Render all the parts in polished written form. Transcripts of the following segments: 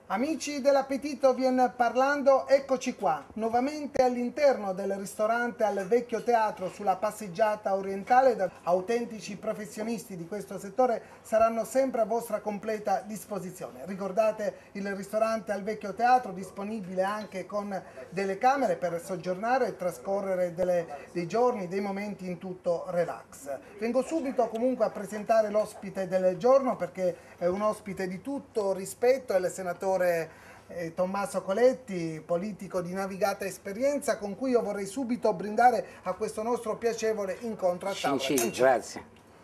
Amici dell'Appetito Vien Parlando, eccoci qua, nuovamente all'interno del ristorante al Vecchio Teatro sulla passeggiata orientale. Autentici professionisti di questo settore saranno sempre a vostra completa disposizione. Ricordate il ristorante al Vecchio Teatro, disponibile anche con delle camere per soggiornare e trascorrere dei giorni, dei momenti in tutto relax. Vengo subito comunque a presentare l'ospite del giorno, perché è un ospite di tutto rispetto, è il senatore Tommaso Coletti, politico di navigata esperienza, con cui io vorrei subito brindare a questo nostro piacevole incontro a tavola. Sì, grazie.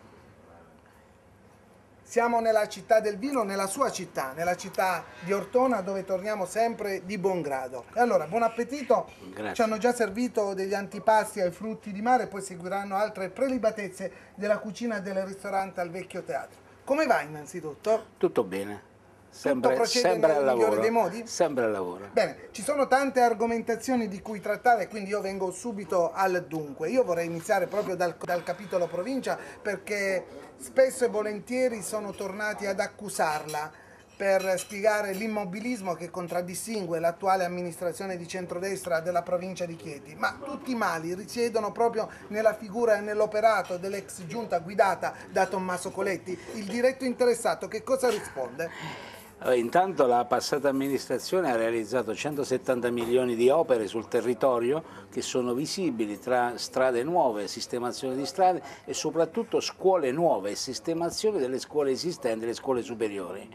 Siamo nella città del vino, nella sua città, nella città di Ortona, dove torniamo sempre di buon grado. E allora, buon appetito. Grazie. Ci hanno già servito degli antipasti ai frutti di mare, poi seguiranno altre prelibatezze della cucina del ristorante al Vecchio Teatro. Come va innanzitutto? Tutto bene. Tutto procede Sempre nel al migliore lavoro. dei modi? Sempre al lavoro. Bene, ci sono tante argomentazioni di cui trattare, quindi io vengo subito al dunque. Io vorrei iniziare proprio dal capitolo provincia, perché spesso e volentieri sono tornati ad accusarla per spiegare l'immobilismo che contraddistingue l'attuale amministrazione di centrodestra della provincia di Chieti. Ma tutti i mali risiedono proprio nella figura e nell'operato dell'ex giunta guidata da Tommaso Coletti. Il diretto interessato che cosa risponde? Intanto la passata amministrazione ha realizzato 170 milioni di opere sul territorio che sono visibili, tra strade nuove, sistemazione di strade e soprattutto scuole nuove e sistemazione delle scuole esistenti, le scuole superiori.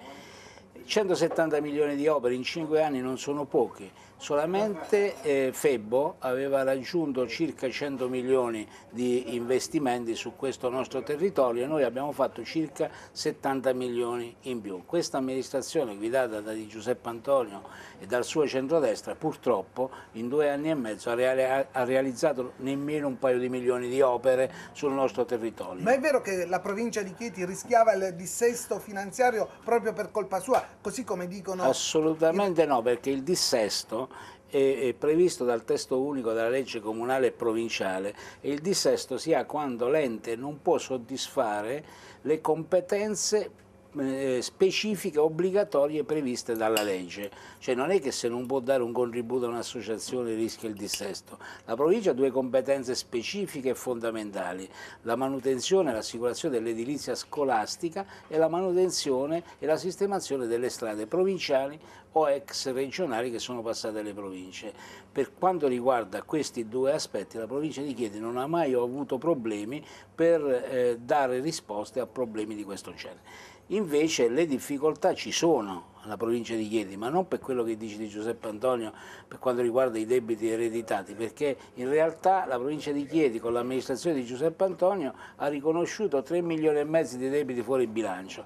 170 milioni di opere in 5 anni non sono pochi, solamente Febbo aveva raggiunto circa 100 milioni di investimenti su questo nostro territorio e noi abbiamo fatto circa 70 milioni in più. Questa amministrazione guidata da Di Giuseppe Antonio e dal suo centrodestra purtroppo in 2 anni e mezzo ha realizzato nemmeno un paio di milioni di opere sul nostro territorio. Ma è vero che la provincia di Chieti rischiava il dissesto finanziario proprio per colpa sua, così come dicono? Assolutamente no, perché il dissesto è previsto dal testo unico della legge comunale e provinciale e il dissesto si ha quando l'ente non può soddisfare le competenze specifiche obbligatorie previste dalla legge, cioè non è che se non può dare un contributo a un'associazione rischia il dissesto. La provincia ha 2 competenze specifiche e fondamentali: la manutenzione e l'assicurazione dell'edilizia scolastica e la manutenzione e la sistemazione delle strade provinciali o ex regionali che sono passate alle province. Per quanto riguarda questi 2 aspetti, la provincia di Chieti non ha mai avuto problemi per dare risposte a problemi di questo genere. Invece le difficoltà ci sono alla provincia di Chieti, ma non per quello che dice Di Giuseppe Antonio per quanto riguarda i debiti ereditati, perché in realtà la provincia di Chieti con l'amministrazione di Giuseppe Antonio ha riconosciuto 3 milioni e mezzo di debiti fuori bilancio,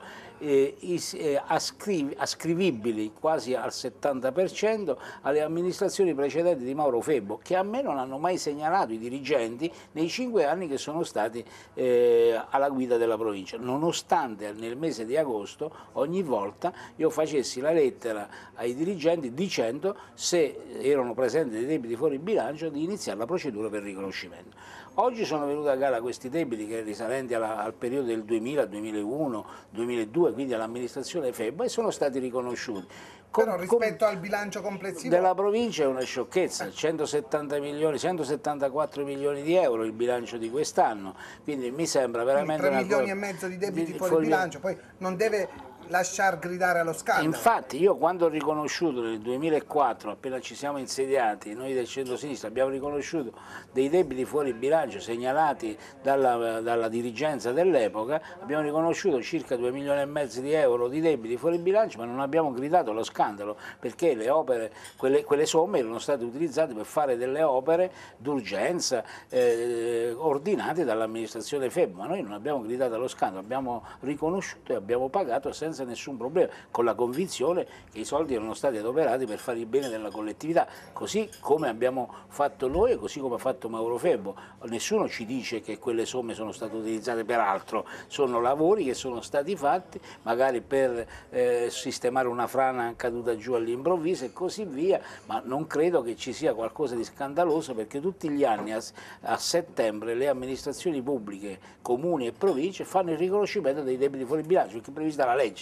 ascrivibili quasi al 70% alle amministrazioni precedenti di Mauro Febbo, che a me non hanno mai segnalato i dirigenti nei 5 anni che sono stati alla guida della provincia, nonostante nel mese di agosto ogni volta io facessi la lettera ai dirigenti dicendo, se erano presenti dei debiti fuori bilancio, di iniziare la procedura per riconoscimento. Oggi sono venuti a galla questi debiti che risalenti al periodo del 2000, 2001, 2002, quindi all'amministrazione Febbo, e sono stati riconosciuti. Però rispetto al bilancio complessivo della provincia è una sciocchezza, 170 milioni, 174 milioni di euro il bilancio di quest'anno, quindi mi sembra veramente 3 milioni e mezzo di debiti fuori bilancio, poi non deve lasciar gridare allo scandalo. Infatti io quando ho riconosciuto nel 2004, appena ci siamo insediati, noi del centro-sinistra abbiamo riconosciuto dei debiti fuori bilancio segnalati dalla dirigenza dell'epoca, abbiamo riconosciuto circa 2 milioni e mezzo di euro di debiti fuori bilancio, ma non abbiamo gridato allo scandalo, perché le opere, quelle somme erano state utilizzate per fare delle opere d'urgenza ordinate dall'amministrazione Febbo, ma noi non abbiamo gridato allo scandalo, abbiamo riconosciuto e abbiamo pagato senza nessun problema, con la convinzione che i soldi erano stati adoperati per fare il bene della collettività, così come abbiamo fatto noi e così come ha fatto Mauro Febbo. Nessuno ci dice che quelle somme sono state utilizzate per altro, sono lavori che sono stati fatti magari per sistemare una frana caduta giù all'improvviso e così via, ma non credo che ci sia qualcosa di scandaloso, perché tutti gli anni a settembre le amministrazioni pubbliche, comuni e province fanno il riconoscimento dei debiti fuori bilancio, perché è prevista la legge.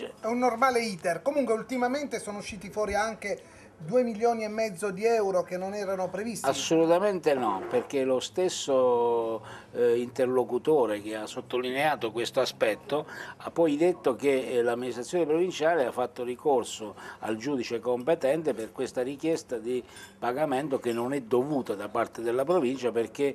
legge. È un normale iter. Comunque ultimamente sono usciti fuori anche 2,5 milioni di euro che non erano previsti. Assolutamente no, perché lo stesso interlocutore che ha sottolineato questo aspetto ha poi detto che l'amministrazione provinciale ha fatto ricorso al giudice competente per questa richiesta di pagamento che non è dovuta da parte della provincia, perché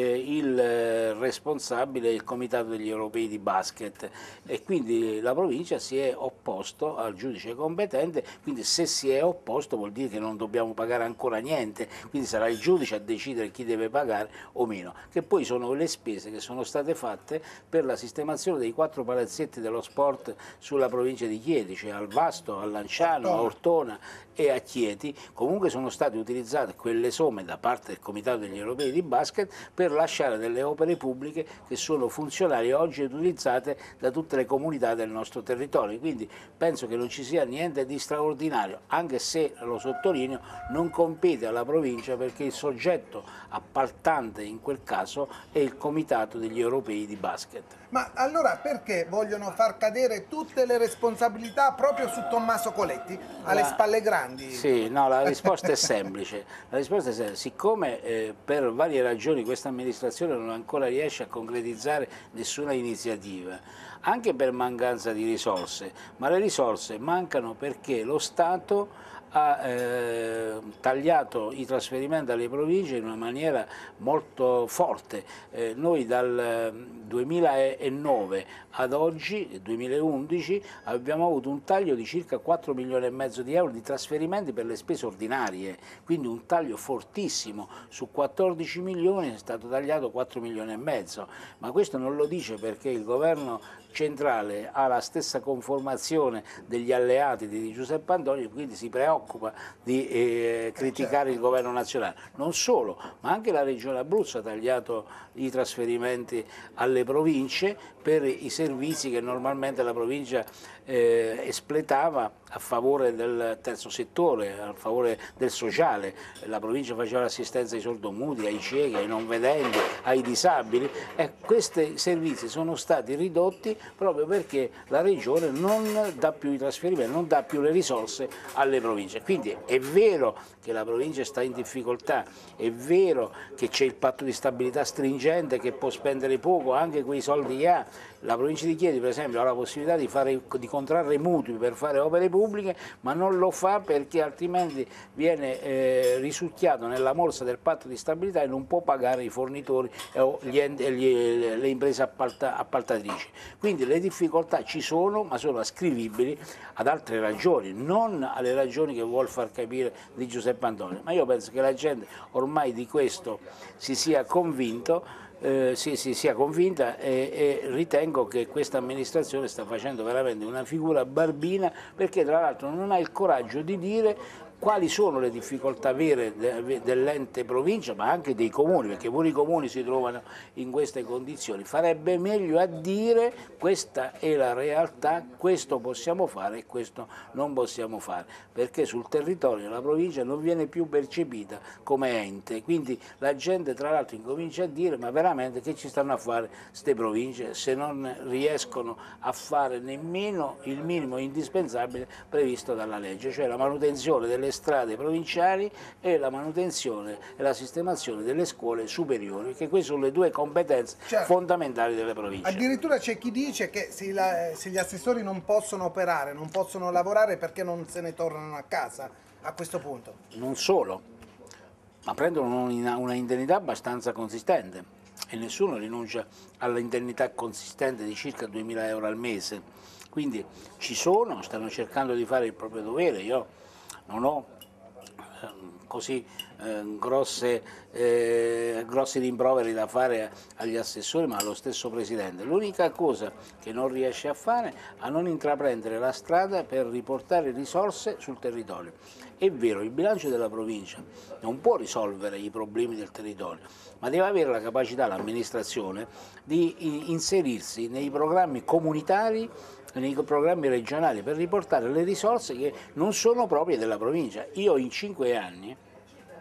il responsabile è il Comitato degli Europei di Basket, e quindi la provincia si è opposto al giudice competente. Quindi se si è opposto vuol dire che non dobbiamo pagare ancora niente, quindi sarà il giudice a decidere chi deve pagare o meno, che poi sono le spese che sono state fatte per la sistemazione dei 4 palazzetti dello sport sulla provincia di Chieti, cioè al Vasto, a Lanciano, a Ortona e a Chieti. Comunque sono state utilizzate quelle somme da parte del Comitato degli Europei di Basket per lasciare delle opere pubbliche che sono funzionali oggi ed utilizzate da tutte le comunità del nostro territorio. Quindi penso che non ci sia niente di straordinario, anche se, lo sottolineo, non compete alla provincia, perché il soggetto appaltante in quel caso è il Comitato degli Europei di Basket. Ma allora perché vogliono far cadere tutte le responsabilità proprio su Tommaso Coletti, alle spalle grandi? Sì, no, la risposta è semplice. La risposta è semplice. Siccome per varie ragioni questa amministrazione non ancora riesce a concretizzare nessuna iniziativa, anche per mancanza di risorse, ma le risorse mancano perché lo Stato ha tagliato i trasferimenti alle province in una maniera molto forte. Noi dal 2009 ad oggi, 2011, abbiamo avuto un taglio di circa 4 milioni e mezzo di euro di trasferimenti per le spese ordinarie, quindi un taglio fortissimo. Su 14 milioni è stato tagliato 4 milioni e mezzo, ma questo non lo dice perché il governo centrale ha la stessa conformazione degli alleati di Giuseppe Antonio, quindi si preoccupa di criticare il governo nazionale. Non solo, ma anche la regione Abruzzo ha tagliato i trasferimenti alle province per i servizi che normalmente la provincia espletava a favore del terzo settore, a favore del sociale. La provincia faceva l'assistenza ai sordomuti, ai ciechi, ai non vedenti, ai disabili, e questi servizi sono stati ridotti proprio perché la regione non dà più i trasferimenti, non dà più le risorse alle province. Quindi è vero che la provincia sta in difficoltà, è vero che c'è il patto di stabilità stringente che può spendere poco anche quei soldi che ha. La provincia di Chieti, per esempio, ha la possibilità di contrarre mutui per fare opere pubbliche, ma non lo fa perché altrimenti viene risucchiato nella morsa del patto di stabilità e non può pagare i fornitori o le imprese appaltatrici. Quindi le difficoltà ci sono, ma sono ascrivibili ad altre ragioni, non alle ragioni che vuol far capire di Giuseppe Antonio. Ma io penso che la gente ormai di questo si sia convinta e ritengo che questa amministrazione sta facendo veramente una figura barbina, perché tra l'altro non ha il coraggio di dire quali sono le difficoltà vere dell'ente provincia, ma anche dei comuni, perché pure i comuni si trovano in queste condizioni. Farebbe meglio a dire: questa è la realtà, questo possiamo fare e questo non possiamo fare, perché sul territorio la provincia non viene più percepita come ente. Quindi la gente tra l'altro incomincia a dire: ma veramente che ci stanno a fare queste province se non riescono a fare nemmeno il minimo indispensabile previsto dalla legge, cioè la manutenzione delle strade provinciali e la manutenzione e la sistemazione delle scuole superiori, che queste sono le due competenze fondamentali delle province. Addirittura c'è chi dice che se gli assessori non possono operare, non possono lavorare, perché non se ne tornano a casa a questo punto. Non solo, ma prendono una indennità abbastanza consistente e nessuno rinuncia all'indennità consistente di circa 2.000 euro al mese. Quindi ci sono, stanno cercando di fare il proprio dovere. Io non ho così grossi rimproveri da fare agli assessori, ma allo stesso Presidente. L'unica cosa che non riesce a fare è a non intraprendere la strada per riportare risorse sul territorio. È vero, il bilancio della provincia non può risolvere i problemi del territorio, ma deve avere la capacità, l'amministrazione, di inserirsi nei programmi comunitari, nei programmi regionali, per riportare le risorse che non sono proprie della provincia. Io in 5 anni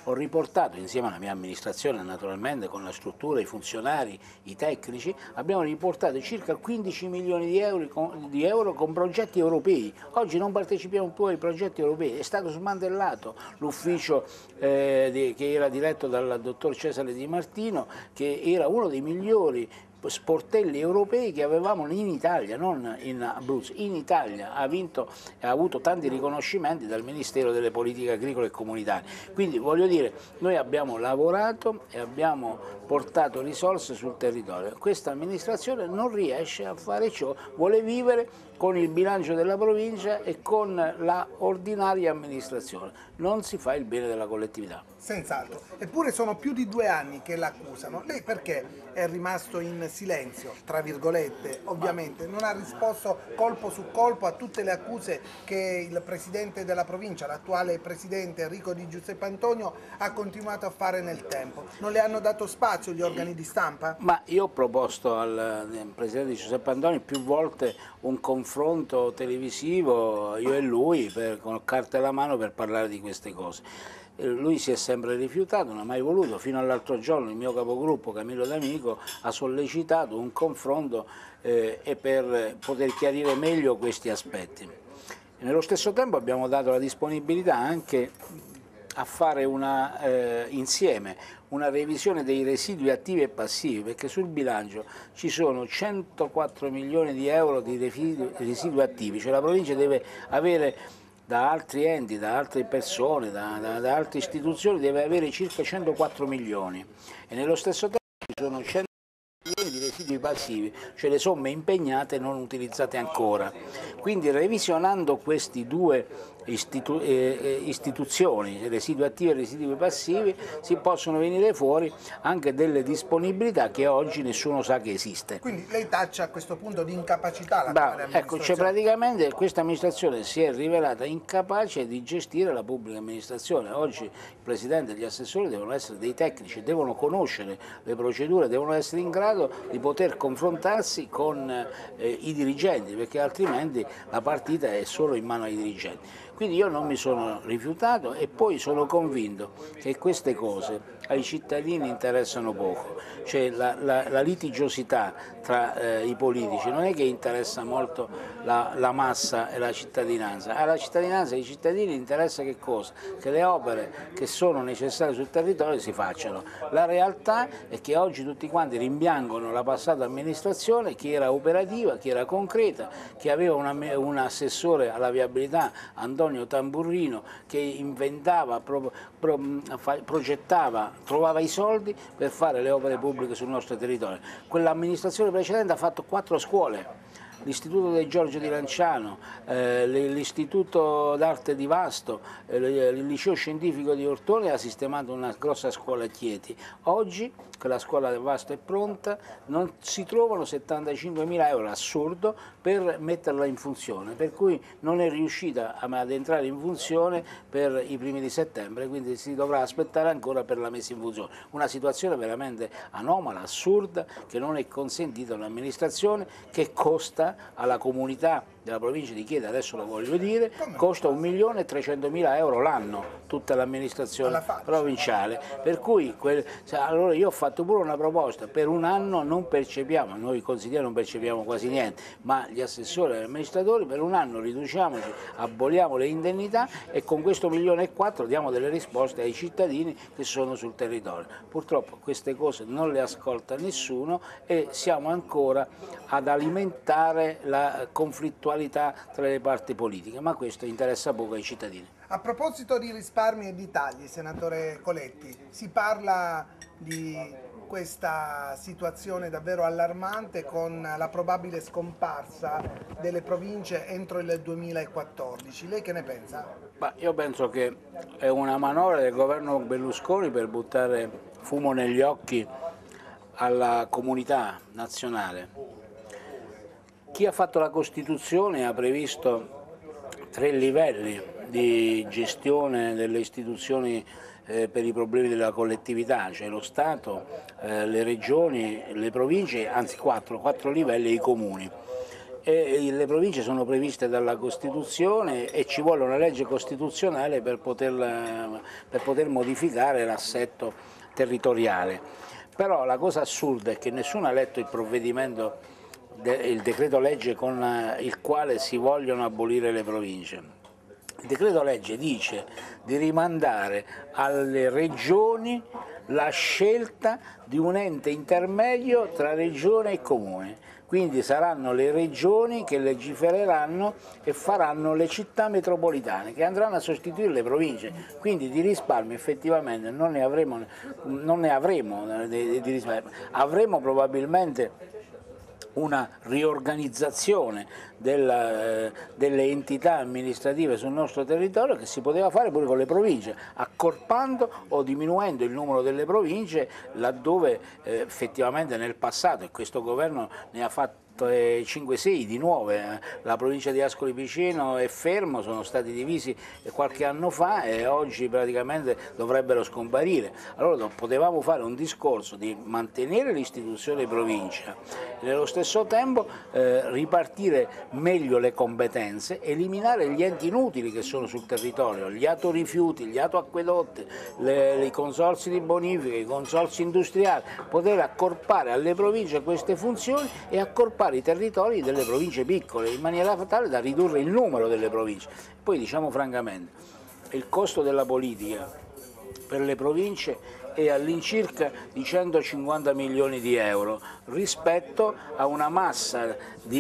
ho riportato insieme alla mia amministrazione, naturalmente con la struttura, i funzionari, i tecnici, abbiamo riportato circa 15 milioni di euro con progetti europei. Oggi non partecipiamo più ai progetti europei, è stato smantellato l'ufficio che era diretto dal dottor Cesare Di Martino, che era uno dei migliori sportelli europei che avevamo in Italia, non in Abruzzo, in Italia. Ha avuto tanti riconoscimenti dal Ministero delle Politiche Agricole e Comunitarie. Quindi voglio dire, noi abbiamo lavorato e abbiamo portato risorse sul territorio. Questa amministrazione non riesce a fare ciò, vuole vivere con il bilancio della provincia e con la ordinaria amministrazione. Non si fa il bene della collettività. Senz'altro. Eppure sono più di 2 anni che l'accusano. Lei perché è rimasto in silenzio, tra virgolette, ovviamente? Non ha risposto colpo su colpo a tutte le accuse che il presidente della provincia, l'attuale presidente Enrico Di Giuseppe Antonio, ha continuato a fare nel tempo. Non le hanno dato spazio gli organi di stampa? Ma io ho proposto al presidente Di Giuseppe Antonio più volte un confronto televisivo, io e lui, con carte alla mano, per parlare di queste cose. Lui si è sempre rifiutato, non ha mai voluto. Fino all'altro giorno il mio capogruppo Camillo D'Amico ha sollecitato un confronto per poter chiarire meglio questi aspetti. Nello stesso tempo abbiamo dato la disponibilità anche a fare insieme una revisione dei residui attivi e passivi, perché sul bilancio ci sono 104 milioni di euro di residui attivi, cioè la provincia deve avere da altri enti, da altre persone, da altre istituzioni, deve avere circa 104 milioni e nello stesso tempo ci sono 100 milioni di residui passivi, cioè le somme impegnate non utilizzate ancora. Quindi revisionando questi due istituzioni, residui attivi e residui passivi, si possono venire fuori anche delle disponibilità che oggi nessuno sa che esiste. Quindi lei taccia a questo punto di incapacità l'attuale Ecco, amministrazione? cioè praticamente questa amministrazione si è rivelata incapace di gestire la pubblica amministrazione. Oggi il Presidente e gli assessori devono essere dei tecnici, devono conoscere le procedure, devono essere in grado di poter confrontarsi con i dirigenti, perché altrimenti la partita è solo in mano ai dirigenti. Quindi io non mi sono rifiutato e poi sono convinto che queste cose ai cittadini interessano poco, cioè la litigiosità tra i politici non è che interessa molto la massa e la cittadinanza. Alla cittadinanza e ai cittadini interessa che cosa? Che le opere che sono necessarie sul territorio si facciano. La realtà è che oggi tutti quanti rimpiangono la passata amministrazione che era operativa, che era concreta, che aveva un assessore alla viabilità, Antonio Tamburrino, che inventava, progettava, trovava i soldi per fare le opere pubbliche sul nostro territorio. Quell'amministrazione precedente ha fatto 4 scuole, l'Istituto di Giorgio di Lanciano, l'Istituto d'Arte di Vasto, il Liceo Scientifico di Ortone ha sistemato una grossa scuola a Chieti. Oggi che la scuola del Vasto è pronta, non si trovano 75.000 euro, assurdo, per metterla in funzione, per cui non è riuscita ad entrare in funzione per i primi di settembre, quindi si dovrà aspettare ancora per la messa in funzione. Una situazione veramente anomala, assurda, che non è consentita a un'amministrazione che costa alla comunità della provincia di Chieti, adesso lo voglio dire, costa 1.300.000 euro l'anno tutta l'amministrazione provinciale, per cui allora io ho fatto pure una proposta: per un anno non percepiamo, noi consiglieri non percepiamo quasi niente, ma gli assessori e gli amministratori per un anno riduciamoci, aboliamo le indennità e con questo 1.400.000 diamo delle risposte ai cittadini che sono sul territorio. Purtroppo queste cose non le ascolta nessuno e siamo ancora ad alimentare la conflittualità tra le parti politiche, ma questo interessa poco ai cittadini. A proposito di risparmi e di tagli, senatore Coletti, si parla di questa situazione davvero allarmante con la probabile scomparsa delle province entro il 2014. Lei che ne pensa? Io penso che è una manovra del governo Berlusconi per buttare fumo negli occhi alla comunità nazionale. Chi ha fatto la Costituzione ha previsto 3 livelli di gestione delle istituzioni per i problemi della collettività, cioè lo Stato, le regioni, le province, anzi 4 livelli e i comuni. e le province sono previste dalla Costituzione e ci vuole una legge costituzionale per poter modificare l'assetto territoriale. Però la cosa assurda è che nessuno ha letto il provvedimento, il decreto legge con il quale si vogliono abolire le province. Il decreto legge dice di rimandare alle regioni la scelta di un ente intermedio tra regione e comune, quindi saranno le regioni che legifereranno e faranno le città metropolitane che andranno a sostituire le province, quindi di risparmio effettivamente non ne avremo di risparmio. Avremo probabilmente una riorganizzazione delle entità amministrative sul nostro territorio che si poteva fare pure con le province, accorpando o diminuendo il numero delle province laddove effettivamente nel passato, e questo governo ne ha fatto 5-6 di nuove, la provincia di Ascoli Piceno e Fermo sono stati divisi qualche anno fa e oggi praticamente dovrebbero scomparire. Allora potevamo fare un discorso di mantenere l'istituzione provincia e nello stesso tempo ripartire meglio le competenze, eliminare gli enti inutili che sono sul territorio, gli atorifiuti, gli atoacquedotti, i consorzi di bonifica, i consorzi industriali, poter accorpare alle province queste funzioni e accorpare i territori delle province piccole in maniera tale da ridurre il numero delle province. Poi diciamo francamente, il costo della politica per le province è all'incirca di 150 milioni di euro rispetto a una massa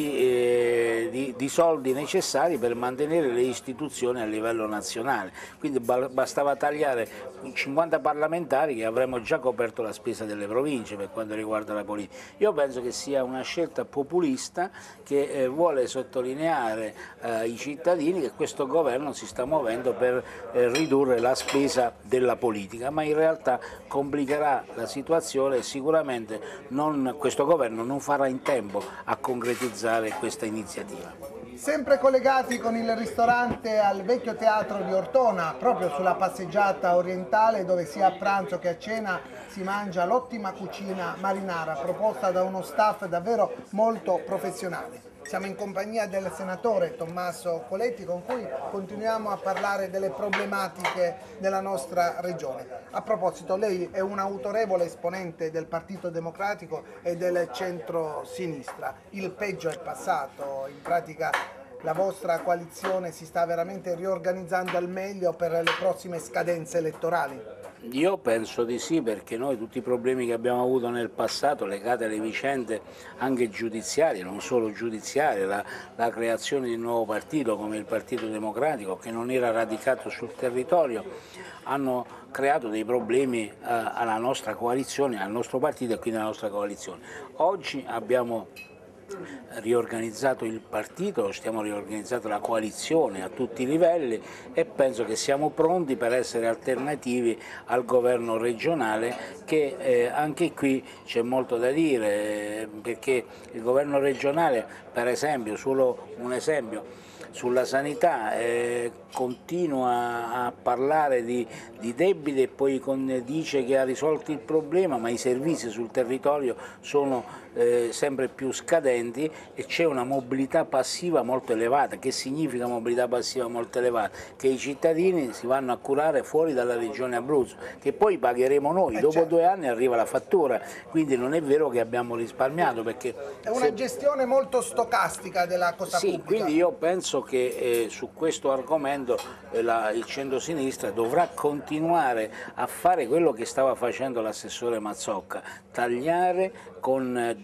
di soldi necessari per mantenere le istituzioni a livello nazionale, quindi bastava tagliare 50 parlamentari che avremmo già coperto la spesa delle province per quanto riguarda la politica. Io penso che sia una scelta populista che vuole sottolineare ai cittadini che questo governo si sta muovendo per ridurre la spesa della politica, ma in realtà complicherà la situazione e sicuramente questo governo non farà in tempo a concretizzare questa iniziativa. Sempre collegati con il ristorante al vecchio teatro di Ortona, proprio sulla passeggiata orientale dove sia a pranzo che a cena si mangia l'ottima cucina marinara proposta da uno staff davvero molto professionale. Siamo in compagnia del senatore Tommaso Coletti con cui continuiamo a parlare delle problematiche della nostra regione. A proposito, lei è un autorevole esponente del Partito Democratico e del centro-sinistra. Il peggio è passato, in pratica la vostra coalizione si sta veramente riorganizzando al meglio per le prossime scadenze elettorali? Io penso di sì, perché noi tutti i problemi che abbiamo avuto nel passato legati alle vicende anche giudiziarie, non solo giudiziarie, la creazione di un nuovo partito come il Partito Democratico che non era radicato sul territorio, hanno creato dei problemi alla nostra coalizione, al nostro partito e quindi alla nostra coalizione. Oggi abbiamo riorganizzato il partito, stiamo riorganizzando la coalizione a tutti i livelli e penso che siamo pronti per essere alternativi al governo regionale che anche qui c'è molto da dire, perché il governo regionale, per esempio, solo un esempio, sulla sanità continua a parlare di debiti e poi dice che ha risolto il problema, ma i servizi sul territorio sono sempre più scadenti e c'è una mobilità passiva molto elevata. Che significa mobilità passiva molto elevata? Che i cittadini si vanno a curare fuori dalla regione Abruzzo, che poi pagheremo noi, dopo certo. 2 anni arriva la fattura, quindi non è vero che abbiamo risparmiato, perché è una gestione molto stocastica della cosa pubblica. Quindi io penso che su questo argomento il centro-sinistra dovrà continuare a fare quello che stava facendo l'assessore Mazzocca, tagliare con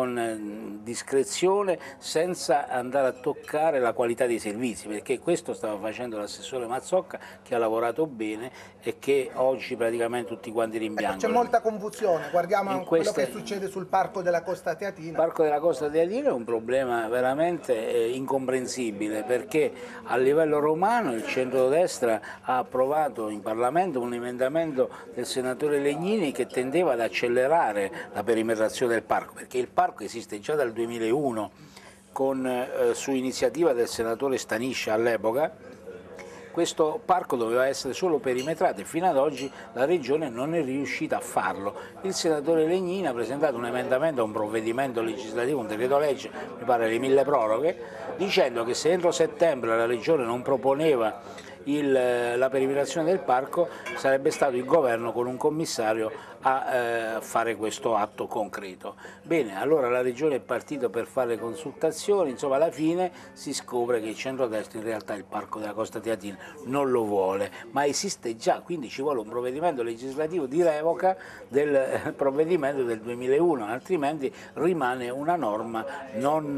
discrezione senza andare a toccare la qualità dei servizi, perché questo stava facendo l'assessore Mazzocca, che ha lavorato bene e che oggi praticamente tutti quanti rimpiangono. C'è molta confusione, guardiamo quello che succede sul Parco della Costa Teatina. Il Parco della Costa Teatina è un problema veramente incomprensibile, perché a livello romano il centrodestra ha approvato in Parlamento un emendamento del senatore Legnini che tendeva ad accelerare la perimetrazione del parco, perché il parco esiste già dal 2001 su iniziativa del senatore Staniscia all'epoca, questo parco doveva essere solo perimetrato e fino ad oggi la Regione non è riuscita a farlo. Il senatore Legnini ha presentato un emendamento a un provvedimento legislativo, un decreto legge, mi pare le 1000 proroghe, dicendo che se entro settembre la Regione non proponeva la perimetrazione del parco sarebbe stato il governo con un commissario a fare questo atto concreto. Bene, allora la Regione è partita per fare le consultazioni, insomma alla fine si scopre che il centrodestra in realtà il parco della Costa Teatina non lo vuole, ma esiste già, quindi ci vuole un provvedimento legislativo di revoca del provvedimento del 2001, altrimenti rimane una norma non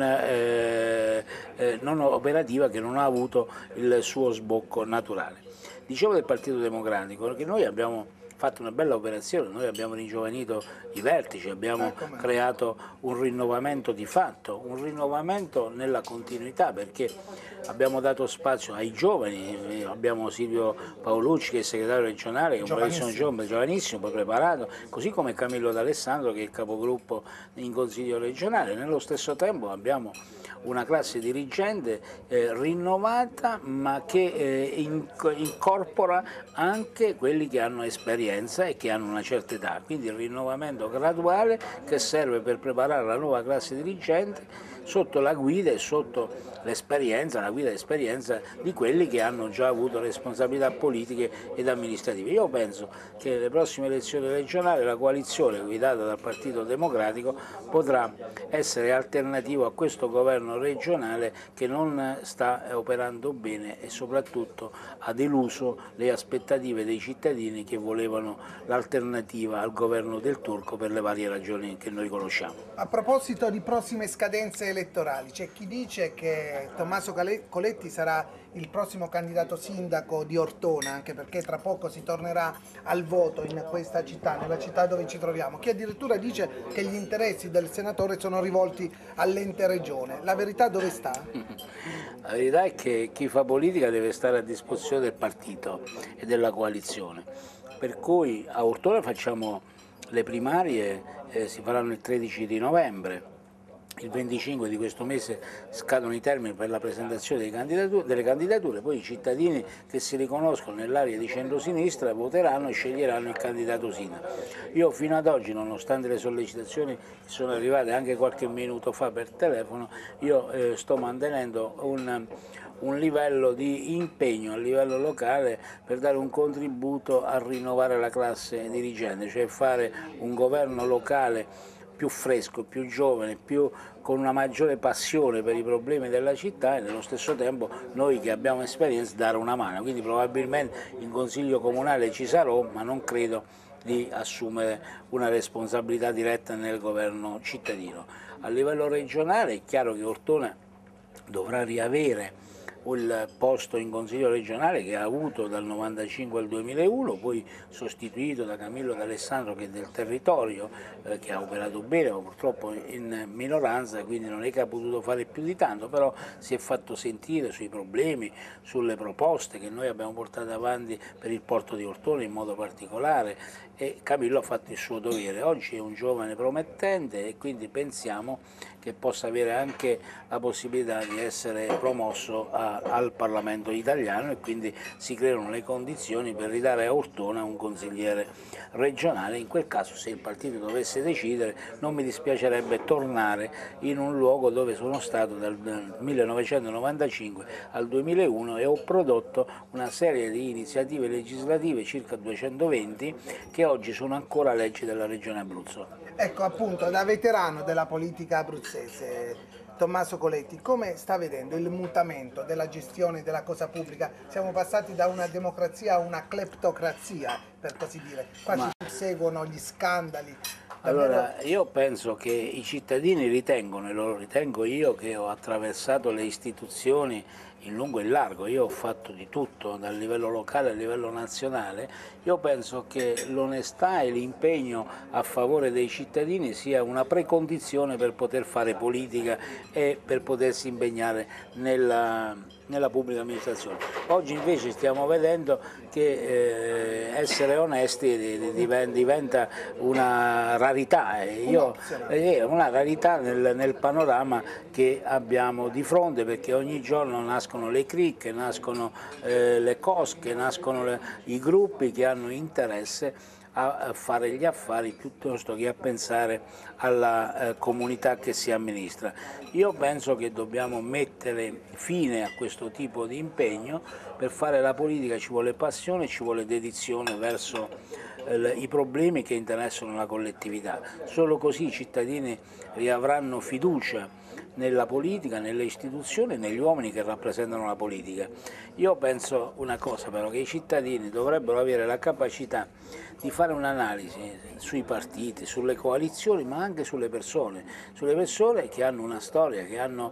operativa che non ha avuto il suo sbocco naturale. Dicevo del Partito Democratico che noi abbiamo fatto una bella operazione, noi abbiamo ringiovanito i vertici, abbiamo creato un rinnovamento di fatto, un rinnovamento nella continuità, perché abbiamo dato spazio ai giovani, abbiamo Silvio Paolucci che è segretario regionale, che è un bravissimo giovane, giovanissimo, poi preparato, così come Camillo D'Alessandro che è il capogruppo in Consiglio regionale. Nello stesso tempo abbiamo una classe dirigente rinnovata, ma che incorpora anche quelli che hanno esperienza e che hanno una certa età, quindi il rinnovamento graduale che serve per preparare la nuova classe dirigente sotto la guida e sotto l'esperienza, la guida e l'esperienza di quelli che hanno già avuto responsabilità politiche ed amministrative. Io penso che nelle prossime elezioni regionali la coalizione guidata dal Partito Democratico potrà essere alternativo a questo governo regionale che non sta operando bene e soprattutto ha deluso le aspettative dei cittadini che volevano l'alternativa al governo del Turco per le varie ragioni che noi conosciamo. A proposito di prossime scadenze elettorali, c'è chi dice che Tommaso Coletti sarà il prossimo candidato sindaco di Ortona, anche perché tra poco si tornerà al voto in questa città, nella città dove ci troviamo. Chi addirittura dice che gli interessi del senatore sono rivolti all'ente regione. La verità dove sta? La verità è che chi fa politica deve stare a disposizione del partito e della coalizione, per cui a Ortona facciamo le primarie, si faranno il 13 di novembre. Il 25 di questo mese scadono i termini per la presentazione delle candidature, poi i cittadini che si riconoscono nell'area di centrosinistra voteranno e sceglieranno il candidato sindaco. Io fino ad oggi, nonostante le sollecitazioni che sono arrivate anche qualche minuto fa per telefono, io sto mantenendo un livello di impegno a livello locale per dare un contributo a rinnovare la classe dirigente, cioè fare un governo locale più fresco, più giovane, con una maggiore passione per i problemi della città e nello stesso tempo noi che abbiamo esperienza dare una mano, quindi probabilmente in consiglio comunale ci sarò, ma non credo di assumere una responsabilità diretta nel governo cittadino. A livello regionale è chiaro che Ortona dovrà riavere il posto in Consiglio regionale che ha avuto dal 1995 al 2001, poi sostituito da Camillo D'Alessandro che è del territorio, che ha operato bene ma purtroppo in minoranza, quindi non è che ha potuto fare più di tanto, però si è fatto sentire sui problemi, sulle proposte che noi abbiamo portato avanti per il porto di Ortona in modo particolare, e Camillo ha fatto il suo dovere. Oggi è un giovane promettente e quindi pensiamo che possa avere anche la possibilità di essere promosso al Parlamento italiano e quindi si creano le condizioni per ridare a Ortona un consigliere regionale. In quel caso, se il partito dovesse decidere, non mi dispiacerebbe tornare in un luogo dove sono stato dal 1995 al 2001 e ho prodotto una serie di iniziative legislative, circa 220, che oggi sono ancora leggi della Regione Abruzzo. Ecco, appunto, da veterano della politica abruzzese, Tommaso Coletti, come sta vedendo il mutamento della gestione della cosa pubblica? Siamo passati da una democrazia a una cleptocrazia, per così dire. Qua si seguono gli scandali. Allora, io penso che i cittadini ritengono, e lo ritengo io che ho attraversato le istituzioni in lungo e in largo, io ho fatto di tutto dal livello locale al livello nazionale, io penso che l'onestà e l'impegno a favore dei cittadini sia una precondizione per poter fare politica e per potersi impegnare nella pubblica amministrazione. Oggi invece stiamo vedendo che essere onesti diventa una rarità, è una rarità nel panorama che abbiamo di fronte, perché ogni giorno nascono le cricche, nascono le cosche, nascono i gruppi che hanno interesse a fare gli affari piuttosto che a pensare alla comunità che si amministra. Io penso che dobbiamo mettere fine a questo tipo di impegno. Per fare la politica ci vuole passione, ci vuole dedizione verso i problemi che interessano la collettività. Solo così i cittadini riavranno fiducia nella politica, nelle istituzioni e negli uomini che rappresentano la politica. Io penso una cosa però, che i cittadini dovrebbero avere la capacità di fare un'analisi sui partiti, sulle coalizioni, ma anche sulle persone che hanno una storia, che hanno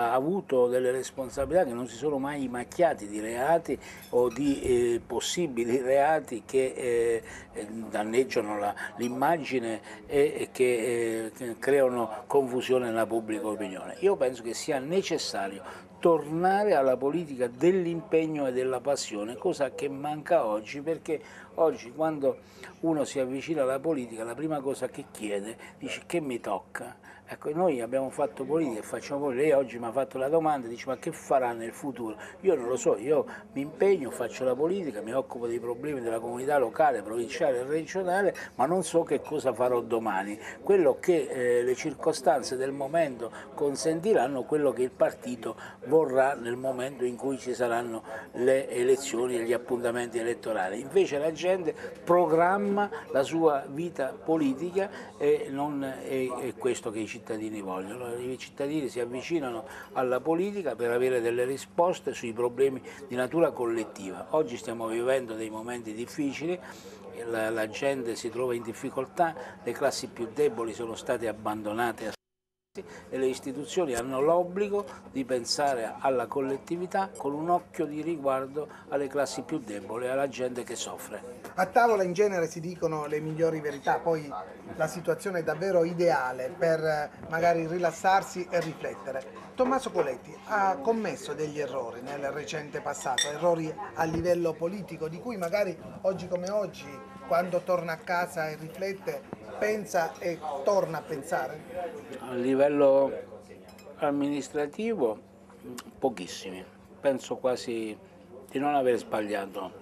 avuto delle responsabilità, che non si sono mai macchiati di reati o di possibili reati che danneggiano l'immagine e che creano confusione nella pubblica opinione. Io penso che sia necessario tornare alla politica dell'impegno e della passione, cosa che manca oggi, perché oggi quando uno si avvicina alla politica la prima cosa che chiede, dice: che mi tocca? Ecco, noi abbiamo fatto politica e facciamo politica. Lei oggi mi ha fatto la domanda, dice: ma che farà nel futuro? Io non lo so, io mi impegno, faccio la politica, mi occupo dei problemi della comunità locale, provinciale e regionale, ma non so che cosa farò domani. Quello che le circostanze del momento consentiranno, quello che il partito vorrà nel momento in cui ci saranno le elezioni e gli appuntamenti elettorali. Invece la gente programma la sua vita politica e non è questo che i cittadini vogliono. I cittadini si avvicinano alla politica per avere delle risposte sui problemi di natura collettiva. Oggi stiamo vivendo dei momenti difficili, la gente si trova in difficoltà, le classi più deboli sono state abbandonate e le istituzioni hanno l'obbligo di pensare alla collettività con un occhio di riguardo alle classi più deboli e alla gente che soffre. A tavola in genere si dicono le migliori verità, poi la situazione è davvero ideale per magari rilassarsi e riflettere. Tommaso Poletti ha commesso degli errori nel recente passato, errori a livello politico di cui magari oggi come oggi, quando torna a casa e riflette, pensa e torna a pensare? A livello amministrativo pochissimi, penso quasi di non aver sbagliato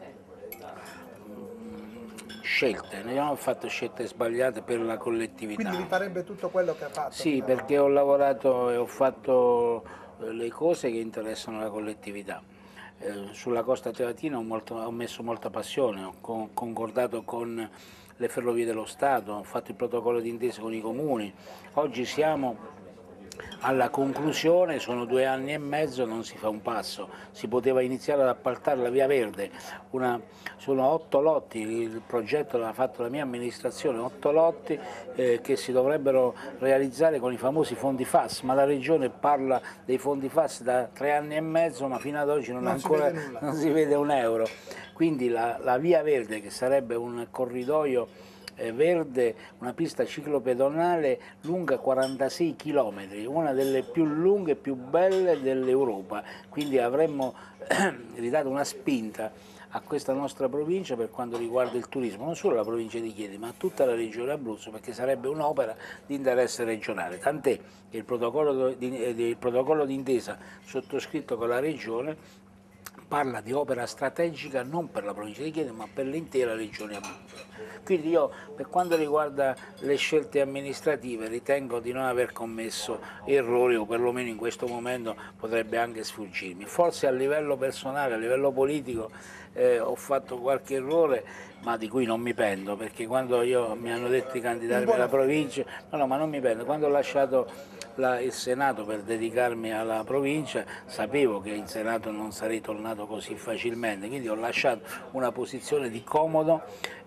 scelte, non abbiamo fatto scelte sbagliate per la collettività. Quindi rifarebbe tutto quello che ha fatto? Sì, perché ho lavorato e ho fatto le cose che interessano la collettività. Sulla Costa Teatina ho messo molta passione, ho concordato con le Ferrovie dello Stato, ho fatto il protocollo d'intesa con i comuni. Oggi siamo alla conclusione, sono 2 anni e mezzo, non si fa un passo. Si poteva iniziare ad appaltare la Via Verde, sono 8 lotti, il progetto l'ha fatto la mia amministrazione, 8 lotti che si dovrebbero realizzare con i famosi fondi FAS, ma la Regione parla dei fondi FAS da 3 anni e mezzo, ma fino ad oggi non si vede un euro. Quindi la Via Verde, che sarebbe un corridoio verde, una pista ciclopedonale lunga 46 km, una delle più lunghe e più belle dell'Europa, quindi avremmo ridato una spinta a questa nostra provincia per quanto riguarda il turismo, non solo la provincia di Chieti ma tutta la regione Abruzzo, perché sarebbe un'opera di interesse regionale, tant'è che il protocollo d'intesa sottoscritto con la regione parla di opera strategica non per la provincia di Chieti ma per l'intera regione Abruzzo. Quindi io, per quanto riguarda le scelte amministrative, ritengo di non aver commesso errori, o perlomeno in questo momento potrebbe anche sfuggirmi. Forse a livello personale, a livello politico ho fatto qualche errore, ma di cui non mi pento, perché quando mi hanno detto di candidarmi alla provincia, no, ma non mi pento, quando ho lasciato il Senato per dedicarmi alla provincia, sapevo che in Senato non sarei tornato così facilmente, quindi ho lasciato una posizione di comodo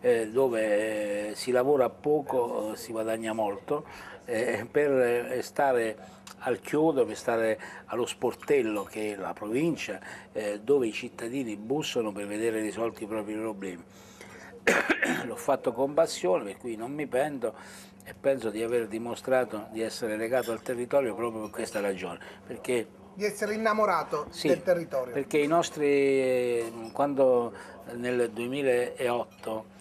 dove si lavora poco, si guadagna molto, per stare al chiodo, per stare allo sportello che è la provincia, dove i cittadini bussano per vedere risolti i propri problemi. L'ho fatto con passione, per cui non mi pento e penso di aver dimostrato di essere legato al territorio proprio per questa ragione. Perché di essere innamorato del territorio. Perché i nostri, quando nel 2008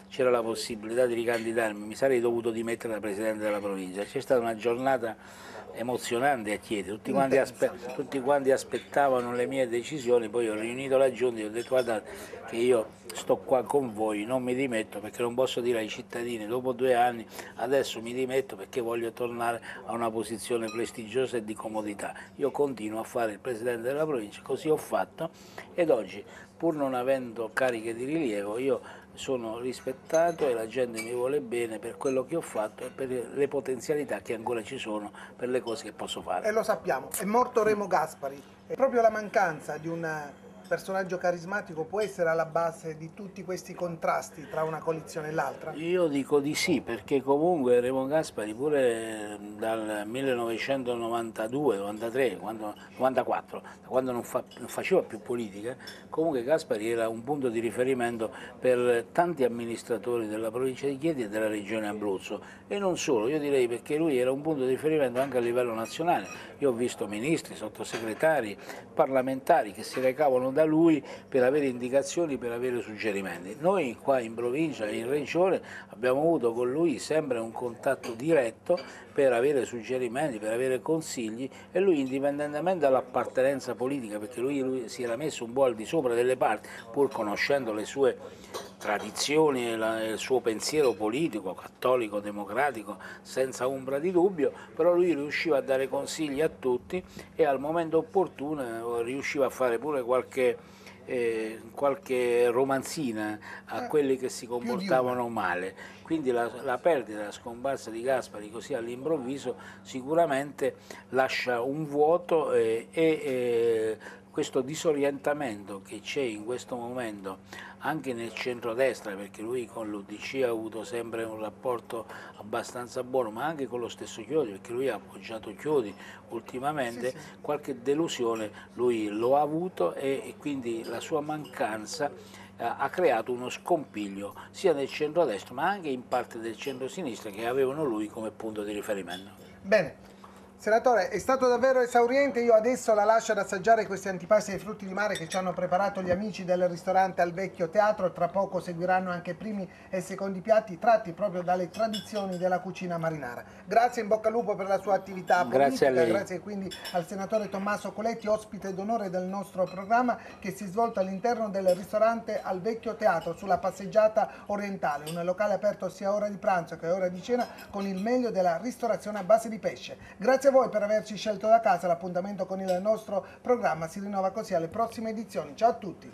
c'era la possibilità di ricandidarmi, mi sarei dovuto dimettere da Presidente della provincia. C'è stata una giornata emozionante a Chieti, tutti quanti aspettavano le mie decisioni, poi ho riunito la Giunta e ho detto guardate che io sto qua con voi, non mi dimetto perché non posso dire ai cittadini dopo 2 anni adesso mi dimetto perché voglio tornare a una posizione prestigiosa e di comodità. Io continuo a fare il Presidente della provincia, così ho fatto ed oggi pur non avendo cariche di rilievo io sono rispettato e la gente mi vuole bene per quello che ho fatto e per le potenzialità che ancora ci sono per le cose che posso fare. E lo sappiamo, è morto Remo Gaspari. E proprio la mancanza di un personaggio carismatico può essere alla base di tutti questi contrasti tra una coalizione e l'altra? Io dico di sì, perché comunque Remo Gaspari pure dal 1992, 93, 94, quando non faceva più politica, comunque Gaspari era un punto di riferimento per tanti amministratori della provincia di Chieti e della regione Abruzzo e non solo, io direi perché lui era un punto di riferimento anche a livello nazionale. Io ho visto ministri, sottosegretari, parlamentari che si recavano da lui per avere indicazioni, per avere suggerimenti. Noi qua in provincia e in regione abbiamo avuto con lui sempre un contatto diretto per avere suggerimenti, per avere consigli e lui indipendentemente dall'appartenenza politica, perché lui si era messo un po' al di sopra delle parti, pur conoscendo le sue tradizioni e il suo pensiero politico, cattolico, democratico, senza ombra di dubbio, però lui riusciva a dare consigli a tutti e al momento opportuno riusciva a fare pure qualche romanzina a quelli che si comportavano male. Quindi la perdita, la scomparsa di Gaspari così all'improvviso sicuramente lascia un vuoto e questo disorientamento che c'è in questo momento anche nel centrodestra, perché lui con l'UDC ha avuto sempre un rapporto abbastanza buono, ma anche con lo stesso Chiodi, perché lui ha appoggiato Chiodi ultimamente, sì. Qualche delusione lui lo ha avuto e quindi la sua mancanza ha creato uno scompiglio sia nel centrodestra ma anche in parte del centrosinistra che avevano lui come punto di riferimento. Bene. Senatore, è stato davvero esauriente, io adesso la lascio ad assaggiare questi antipasti ai frutti di mare che ci hanno preparato gli amici del ristorante Al Vecchio Teatro, tra poco seguiranno anche primi e secondi piatti tratti proprio dalle tradizioni della cucina marinara. Grazie, in bocca al lupo per la sua attività politica, grazie quindi al senatore Tommaso Coletti, ospite d'onore del nostro programma che si è svolto all'interno del ristorante Al Vecchio Teatro sulla passeggiata orientale, un locale aperto sia a ora di pranzo che a ora di cena con il meglio della ristorazione a base di pesce. Grazie a voi per averci scelto da casa, l'appuntamento con il nostro programma si rinnova così alle prossime edizioni. Ciao a tutti!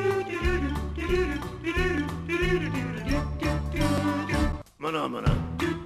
Mana